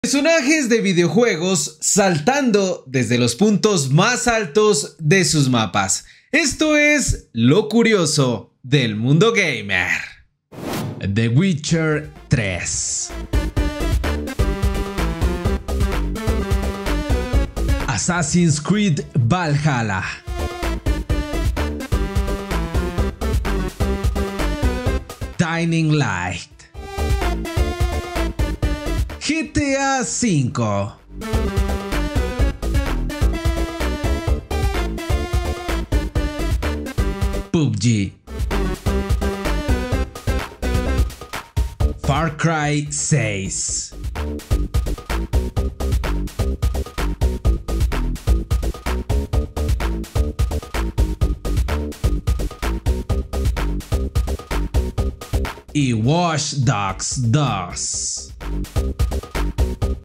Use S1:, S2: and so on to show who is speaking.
S1: Personajes de videojuegos saltando desde los puntos más altos de sus mapas. Esto es lo curioso del mundo gamer. The Witcher 3. Assassin's Creed Valhalla. Dying Light. GTA V. PUBG. Far Cry 6. Y Watch Dogs 2.